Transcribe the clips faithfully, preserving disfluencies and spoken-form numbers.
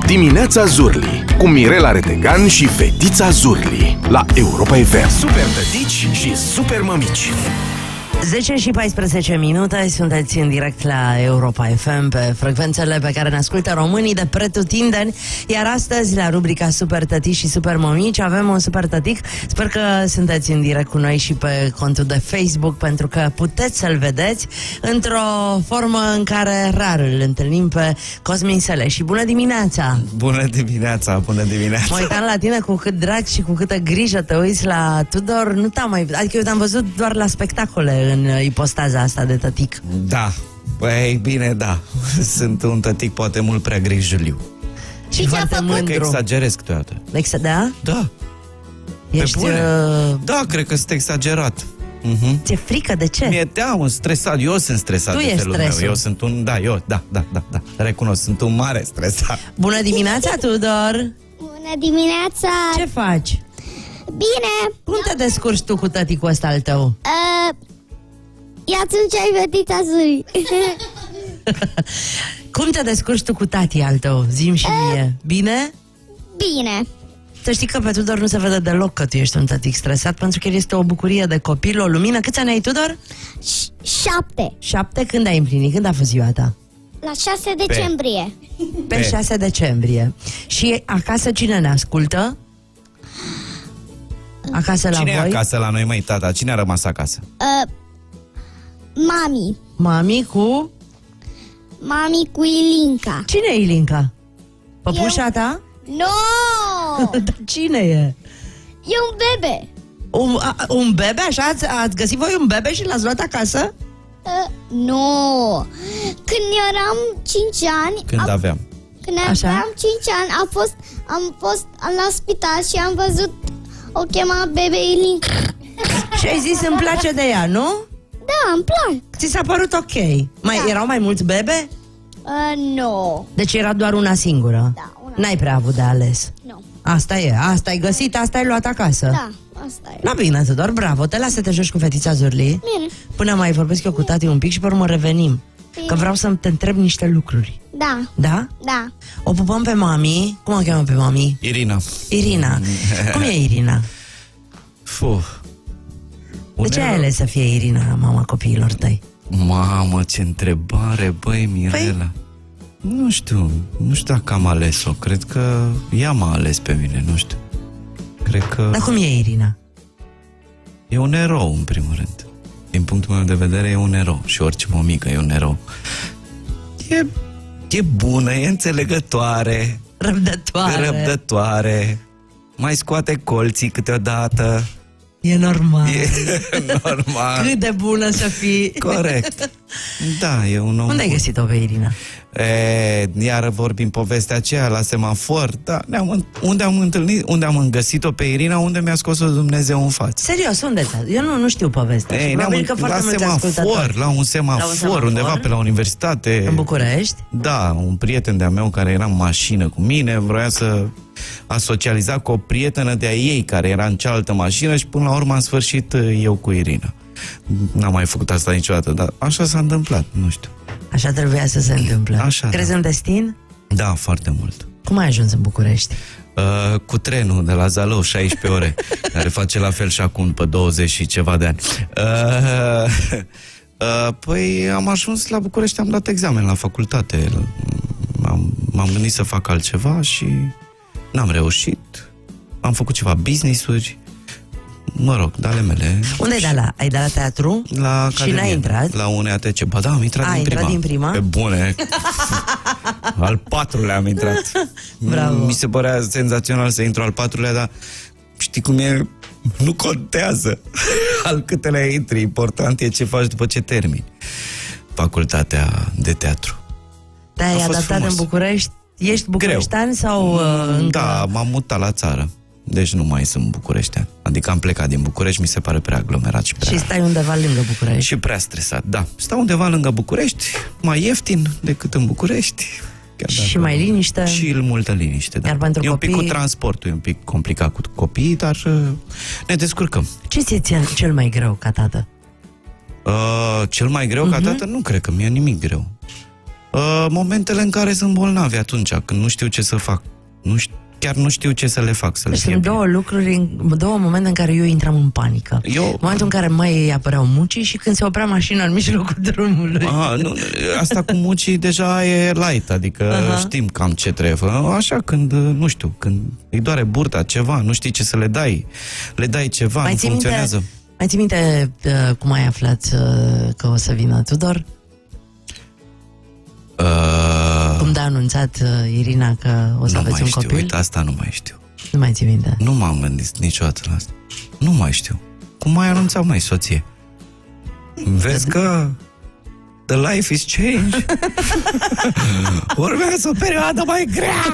Dimineața Zurli cu Mirela Retegan și Fetița Zurli la Europa F M. Super tătici și super mămici. zece și paisprezece minute, sunteți în direct la Europa F M pe frecvențele pe care ne ascultă românii de pretutindeni. Iar astăzi, la rubrica Super Tătici și Super Mămici, avem un super tătic. Sper că sunteți în direct cu noi și pe contul de Facebook, pentru că puteți să-l vedeți într-o formă în care rar îl întâlnim pe Cosmin Seleși. Bună dimineața! Bună dimineața, bună dimineața! Mă uitam la tine cu cât drag și cu câtă grijă te uiți la Tudor. Nu te-am mai... Adică eu te-am văzut doar la spectacole în ipostaza asta de tătic. Da, păi bine, da. Sunt un tătic poate mult prea grijuliu. Și foarte mândru. Cred că exagerez câteodată. Exa da? Da. Ești... Uh... Da, cred că sunt exagerat. Uh-huh. Ți-e frică? De ce? Mi-e teamă, stresat. Eu sunt stresat tu de felul stresul. meu. Eu sunt un... Da, eu, da, da, da, da. Recunosc, sunt un mare stresat. Bună dimineața, Tudor! Bună dimineața! Ce faci? Bine! Cum te descurci tu cu tăticul ăsta al tău? Uh, ia-ți un ceai, Fetița Zuri. Cum te descurci tu cu tati al tău? Zi-mi și mie. Bine? Bine. Să știi că pe Tudor nu se vede deloc că tu ești un tătic stresat, pentru că el este o bucurie de copil, o lumină. Câți ani ai, Tudor? Șapte. Șapte? Când ai împlinit? Când a fost ziua ta? La șase decembrie. Pe, Pe șase decembrie. Și acasă cine ne ascultă? Acasă la cine voi? Cine e acasă la noi, măi, tata? Cine a rămas acasă? Uh, mami. Mami cu? Mami cu Ilinca. Cine e Ilinca? Păpușa ta? No! Dar cine e? E un bebe. Un, a, un bebe? Așa? Ați, ați găsit voi un bebe și l-ați luat acasă? Uh, no! Când eram cinci ani... Când a, aveam? Când Așa? aveam cinci ani, a fost, am fost la spital și am văzut o chema bebe Ilinca. Și ai zis îmi place de ea, nu? Da, îmi plac. Ți s-a părut ok? Mai Da. erau mai mulți bebe? Uh, no. Deci era doar una singură? Da, una. N-ai prea avut de ales? Nu. Asta e, asta ai găsit, asta ai luat acasă? Da, asta e. La bine, Tudor, bravo, te las să te joci cu Fetița Zurli. Bine. Până mai vorbesc eu cu tati un pic și pe urmă revenim. Bine. Că vreau să te întreb niște lucruri. Da. Da? Da. O pupăm pe mami. Cum o cheamă pe mami? Irina. Irina. Cum e Irina? Fuh. De ce ai ales să fie Irina, mama copiilor tăi? Mamă, ce întrebare, băi, Mirela. Păi... Nu știu, nu știu dacă am ales-o. Cred că ea m-a ales pe mine, nu știu. Cred că... Dar cum e Irina? E un erou, în primul rând. Din punctul meu de vedere, e un erou. Și orice mămică e un erou. E, e bună, e înțelegătoare. Răbdătoare. Răbdătoare. Mai scoate colții câteodată. E normal. E normal. Cât de bună să fii. Corect. Da, e un om. Unde ai găsit-o pe Irina? E, iar vorbim povestea aceea la semafor. Da, ne-am, unde am întâlnit, unde am găsit-o pe Irina, unde mi-a scos-o Dumnezeu în față. Serios, unde te? Eu nu, nu știu povestea. Ei, Probabil că foarte la mulți semafor, ascultători. la un semafor, La un semafor? undeva pe la universitate. În București? Da, un prieten de-a meu care era în mașină cu mine, vroia să a socializat cu o prietenă de-a ei care era în cealaltă mașină și până la urmă am sfârșit eu cu Irina. N-am mai făcut asta niciodată, dar așa s-a întâmplat, nu știu. Așa trebuia să se întâmple. Așa, Crezi da. în destin? Da, foarte mult. Cum ai ajuns în București? Uh, cu trenul de la Zalău, șaisprezece ore, care face la fel și acum pe douăzeci și ceva de ani. Uh, uh, păi am ajuns la București, am dat examen la facultate. M-am, m-am gândit să fac altceva și n-am reușit. Am făcut ceva business-uri. Mă rog, de ale mele. Unde ai dat la? Ai dat la teatru? La și n-ai intrat? La U N A T C. Ba da, am intrat A, din intrat prima. din prima? Pe bune. Al patrulea am intrat. Bravo. Mi se părea senzațional să intru al patrulea, dar știi cum e? Nu contează al câtelea intri. Important e ce faci după ce termini facultatea de teatru. Te-ai adaptat frumos. În București? Ești bucureștean sau uh, încă... Da, m-am mutat la țară. Deci nu mai sunt bucureștean. Adică am plecat din București, mi se pare prea aglomerat și prea... Și stai undeva lângă București. Și prea stresat, da. Stau undeva lângă București, mai ieftin decât în București. Chiar și mai liniște. Și multă liniște, da. Iar pentru e copii... un pic cu transportul, e un pic complicat cu copiii, dar uh, ne descurcăm. Ce ți-e cel mai greu ca tată? Uh, cel mai greu uh-huh. ca tată? Nu cred că mi-e nimic greu. Uh, momentele în care sunt bolnavi atunci, când nu știu ce să fac. Nu știu, chiar nu știu ce să le fac, să le Deci fie sunt bine. două lucruri, două momente în care eu intram în panică. Eu- Momentul în care mai apăreau mucii și când se oprea mașina în mijlocul drumului. Aha, nu, asta cu mucii deja e light, adică Aha. știm cam ce trebuie fă. Așa când, nu știu, când îi doare burta, ceva, nu știi ce să le dai, le dai ceva, Mai nu ții minte, funcționează. mai ții minte uh, cum ai aflat uh, că o să vină Tudor? Uh, Cum te-a anunțat uh, Irina că o să nu aveți mai un știu, copil? uite, asta nu mai știu. Nu mai ții minte. Nu m-am gândit niciodată la asta. Nu mai știu. Cum ai anunțat, mai soție? Vezi că the life is change. Urmează o perioadă mai grea.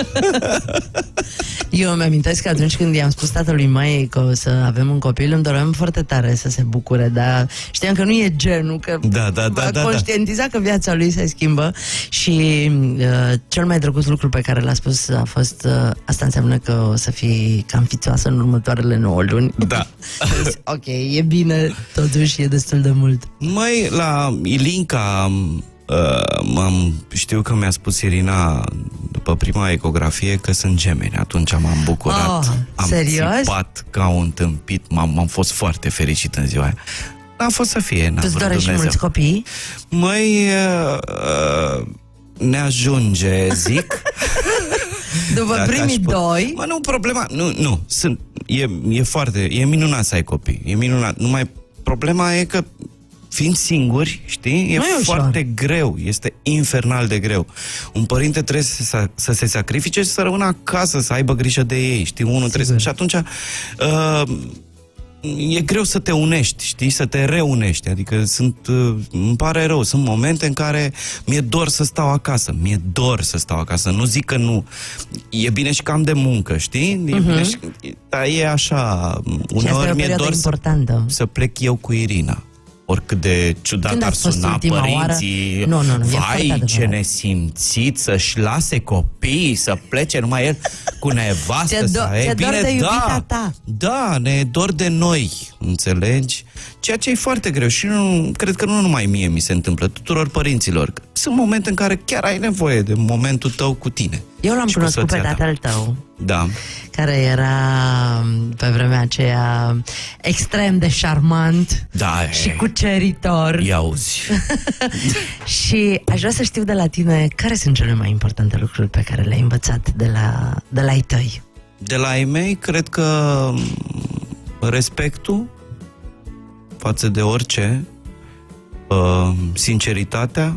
Eu îmi amintesc că atunci când i-am spus tatălui Maiei că o să avem un copil, îmi doream foarte tare să se bucure, dar știam că nu e genul, că Da, da, da, a da, conștientizat că viața lui se schimbă și uh, cel mai drăguț lucru pe care l-a spus a fost uh, asta înseamnă că o să fii cam fițoasă în următoarele nouă luni. Da. Ok, e bine, totuși e destul de mult. Mai la Ilinca, uh, m-am, știu că mi-a spus Irina după prima ecografie că sunt gemeni. Atunci m-am bucurat. Oh, am serios? țipat ca un tâmpit. M-am, am fost foarte fericit în ziua aia. N-a fost să fie, n-a Tu-ți vrut dorești și Dumnezeu. mulți copii? Măi, uh, uh, ne ajunge, zic. După Dacă primii aș put- doi... Mă, nu, problema, nu, nu, sunt, e, e foarte, e minunat să ai copii, e minunat, numai problema e că fiind singuri, știi, e, Nu e ușor. foarte greu, este infernal de greu. Un părinte trebuie să, să, să se sacrifice și să rămână acasă, să aibă grijă de ei, știi, unul trebuie să... Și atunci... Uh, e greu să te unești, știi, să te reunești, adică sunt, uh, îmi pare rău, sunt momente în care mi-e dor să stau acasă, mi-e dor să stau acasă, nu zic că nu, e bine și că am de muncă, știi, e Mhm. bine și, dar e așa, Și asta e o uneori mi-e perioadă dor să, importantă. să plec eu cu Irina. Oricât de ciudat Când ar ați fost suna ultima părinții, oară? Nu, nu, nu, e foarte vai, adevărat. ce nesimțit să-și lase copiii, să plece numai el cu nevastă. Ți-e do- sa. E ți-e dor bine, de iubita da, ta. da, ne e dor de noi, înțelegi? Ceea ce e foarte greu și nu, cred că nu numai mie mi se întâmplă, tuturor părinților. Sunt momente în care chiar ai nevoie de momentul tău cu tine. Eu l-am și cu cunoscut pe soția ta. tatăl tău, Da. care era pe vremea aceea extrem de șarmant Da, și e. cuceritor. Ia auzi. Și aș vrea să știu de la tine care sunt cele mai importante lucruri pe care le-ai învățat de la, de la ei tăi. De la ei mei, cred că respectul față de orice, uh, sinceritatea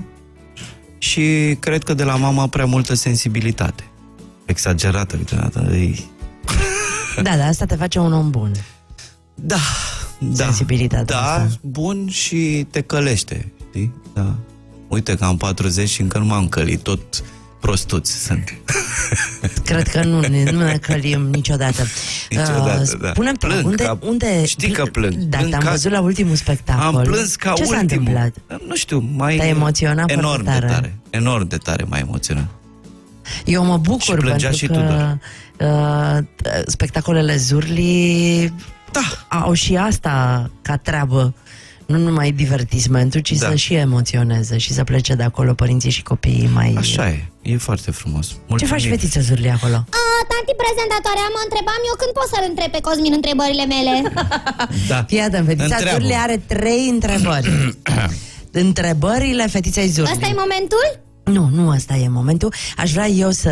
și cred că de la mama prea multă sensibilitate. Exagerată câteodată. Ei. Da, da, asta te face un om bun. Da, da. Sensibilitatea Da, asta. bun și te călește, știi? Da. Uite că am patruzeci și încă nu m-am călit, tot prostuți sunt. Cred că nu ne, nu ne călim niciodată. Niciodată, Uh, da. Spune-mi, tu, Plâng unde, ca- unde... știi că plâng. Da, Plâng te-am ca- văzut la ultimul spectacol. Am plâns ca Ce s-a ultimul. întâmplat? Nu știu, mai... Te-ai emoționat enorm foarte tare. de tare. Enorm de tare m-a emoționat. Eu mă Și bucur plângea pentru și că Tudor. uh, spectacolele Zurli Da. au și asta ca treabă. Nu numai divertismentul, ci Da. să și emoționeze și să plece de acolo părinții și copiii mai... Așa e, e foarte frumos. Ce Mulțumim. faci, fetiță Zurli, acolo? A, tanti prezentatoarea, mă întrebam eu când pot să-l întreb pe Cosmin întrebările mele. Da. Fii atent, fetița Întreabă. Zurli are trei întrebări. Întrebările fetiței Zurli. Ăsta e momentul? Nu, nu ăsta e momentul. Aș vrea eu să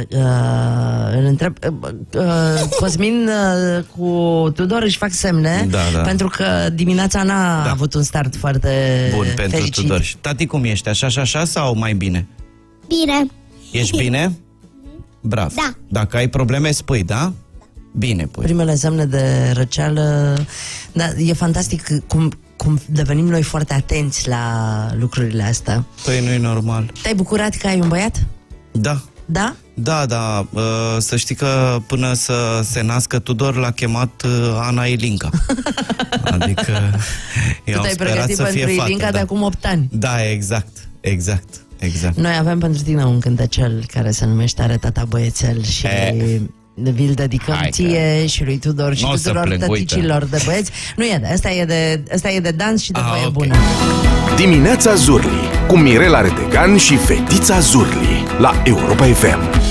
uh, îl întreb. Uh, uh, Cosmin uh, cu Tudor își fac semne, Da, da. pentru că dimineața n-a Da. avut un start foarte Bun, pentru fericit. Tudor. Și tati, cum ești? Așa și așa sau mai bine? Bine. Ești bine? Brav. Da. Dacă ai probleme, spui, da? Bine, pui. Primele semne de răceală. Da, e fantastic cum, cum devenim noi foarte atenți la lucrurile astea. Păi nu e normal. Te-ai bucurat că ai un băiat? Da. Da? Da, da, uh, să știi că până să se nască Tudor l-a chemat uh, Ana Ilinca. Adică eu Tu am te-ai sperat pregătit să fie pentru fată, Ilinca da. de acum opt ani. Da, exact, exact, exact. Noi avem pentru tine un cântecel care se numește Are tata băiețel și E. Vi-l dedicăm Hai ție că... și lui Tudor și N-o să tuturor plâng, tăticilor de băieți. Nu e de, asta e de, asta e de dans și de Ah, voie okay. bună. Dimineața Zurli cu Mirela Retegan și Fetița Zurli la Europa F M.